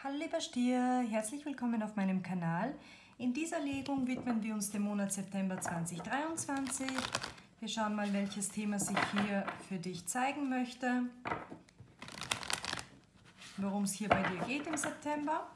Hallo lieber Stier, herzlich willkommen auf meinem Kanal. In dieser Legung widmen wir uns dem Monat September 2023. Wir schauen mal, welches Thema sich hier für dich zeigen möchte, worum es hier bei dir geht im September.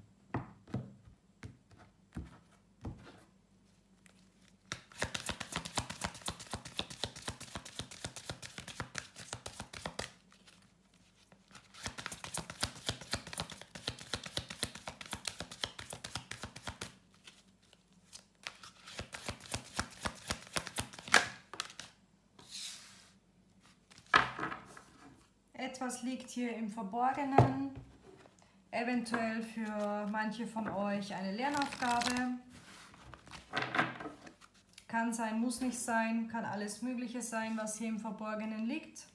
Etwas liegt hier im Verborgenen, eventuell für manche von euch eine Lernaufgabe. Kann sein, muss nicht sein, kann alles Mögliche sein, was hier im Verborgenen liegt.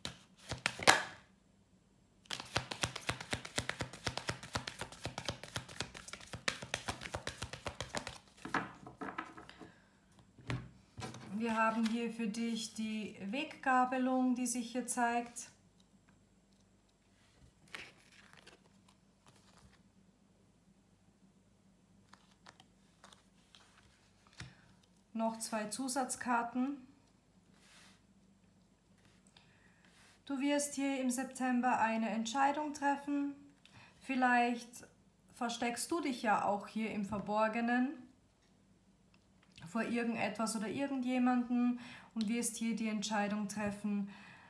Wir haben hier für dich die Weggabelung, die sich hier zeigt. Noch zwei Zusatzkarten. Du wirst hier im September eine Entscheidung treffen. Vielleicht versteckst du dich ja auch hier im Verborgenen vor irgendetwas oder irgendjemanden und wirst hier die Entscheidung treffen,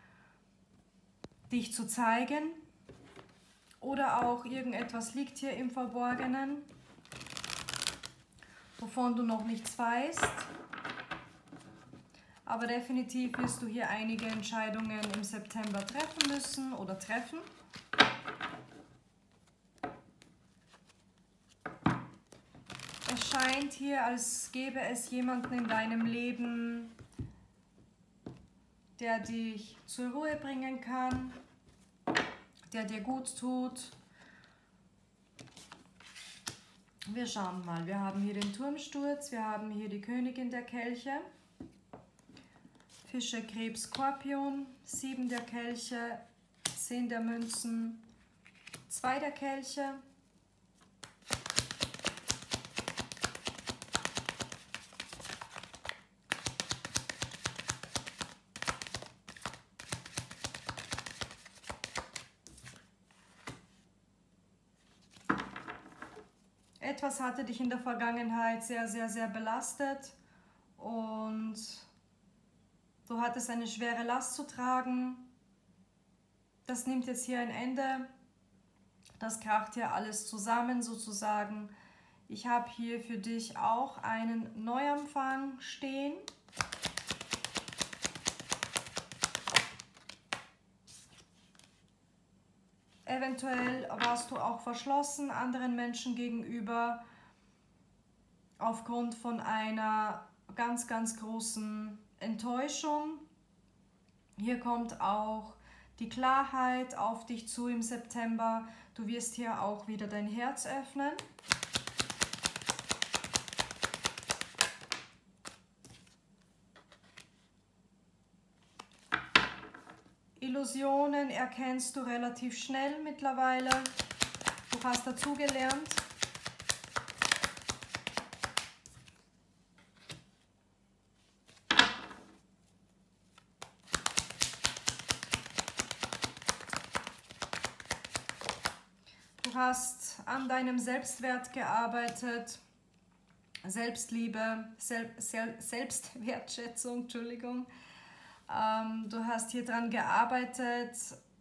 dich zu zeigen. Oder auch irgendetwas liegt hier im Verborgenen, wovon du noch nichts weißt. Aber definitiv wirst du hier einige Entscheidungen im September treffen müssen oder treffen. Es scheint hier, als gäbe es jemanden in deinem Leben, der dich zur Ruhe bringen kann, der dir gut tut. Wir schauen mal, wir haben hier den Turmsturz, wir haben hier die Königin der Kelche, Fische, Krebs, Skorpion, 7 der Kelche, 10 der Münzen, 2 der Kelche, etwas hatte dich in der Vergangenheit sehr belastet und du hattest eine schwere Last zu tragen. Das nimmt jetzt hier ein Ende. Das kracht hier alles zusammen sozusagen. Ich habe hier für dich auch einen Neuanfang stehen. Eventuell warst du auch verschlossen anderen Menschen gegenüber aufgrund von einer ganz großen Enttäuschung. Hier kommt auch die Klarheit auf dich zu im September. Du wirst hier auch wieder dein Herz öffnen. Illusionen erkennst du relativ schnell mittlerweile. Du hast dazugelernt. Du hast an deinem Selbstwert gearbeitet, Selbstliebe, Selbstwertschätzung, Entschuldigung. Du hast hier dran gearbeitet,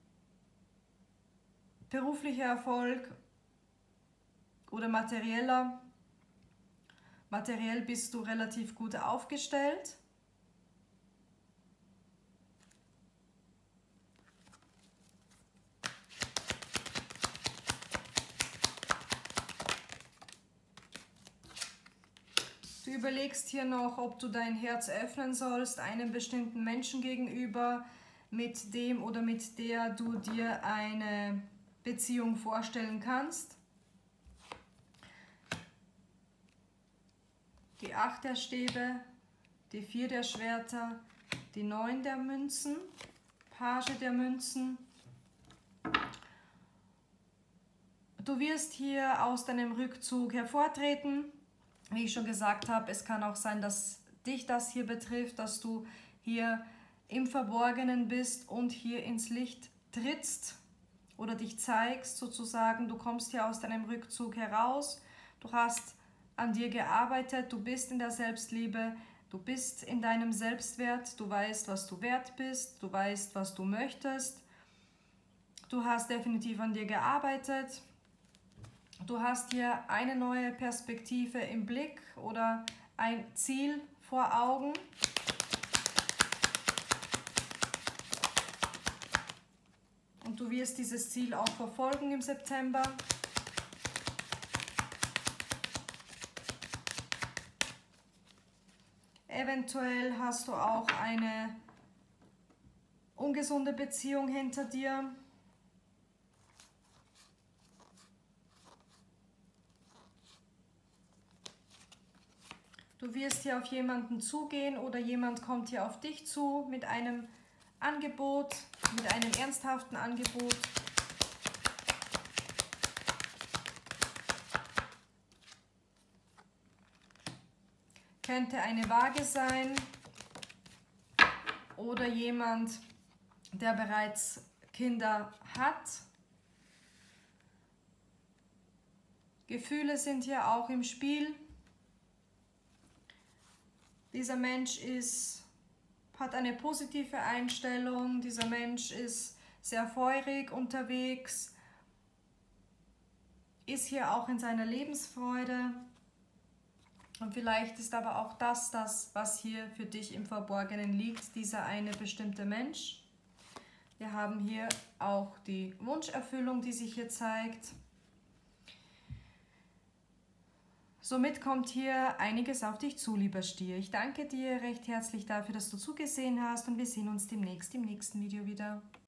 beruflicher Erfolg oder materieller. Materiell bist du relativ gut aufgestellt. Du überlegst hier noch, ob du dein Herz öffnen sollst, einem bestimmten Menschen gegenüber, mit dem oder mit der du dir eine Beziehung vorstellen kannst. Die 8 der Stäbe, die 4 der Schwerter, die 9 der Münzen, Page der Münzen. Du wirst hier aus deinem Rückzug hervortreten. Wie ich schon gesagt habe, es kann auch sein, dass dich das hier betrifft, dass du hier im Verborgenen bist und hier ins Licht trittst oder dich zeigst sozusagen. Du kommst hier aus deinem Rückzug heraus, du hast an dir gearbeitet, du bist in der Selbstliebe, du bist in deinem Selbstwert, du weißt, was du wert bist, du weißt, was du möchtest. Du hast definitiv an dir gearbeitet. Du hast hier eine neue Perspektive im Blick oder ein Ziel vor Augen. Und du wirst dieses Ziel auch verfolgen im September. Eventuell hast du auch eine ungesunde Beziehung hinter dir. Du wirst hier auf jemanden zugehen oder jemand kommt hier auf dich zu mit einem Angebot, mit einem ernsthaften Angebot. Könnte eine Waage sein oder jemand, der bereits Kinder hat. Gefühle sind hier auch im Spiel. Dieser Mensch hat eine positive Einstellung, dieser Mensch ist sehr feurig unterwegs, ist hier auch in seiner Lebensfreude. Und vielleicht ist aber auch das, was hier für dich im Verborgenen liegt, dieser eine bestimmte Mensch. Wir haben hier auch die Wunscherfüllung, die sich hier zeigt. Somit kommt hier einiges auf dich zu, lieber Stier. Ich danke dir recht herzlich dafür, dass du zugesehen hast und wir sehen uns demnächst im nächsten Video wieder.